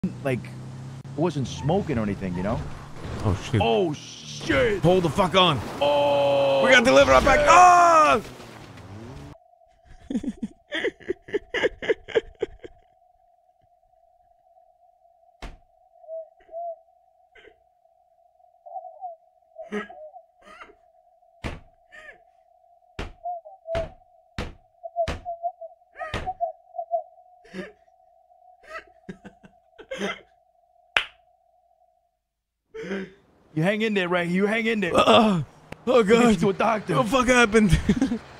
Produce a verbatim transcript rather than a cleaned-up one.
like it wasn't smoking or anything, you know. Oh shit! Oh shit! Hold the fuck on! Oh, we gotta deliver our back. Oh! You hang in there, Ray. You hang in there. Uh, oh god! Get you to a doctor. What the fuck happened?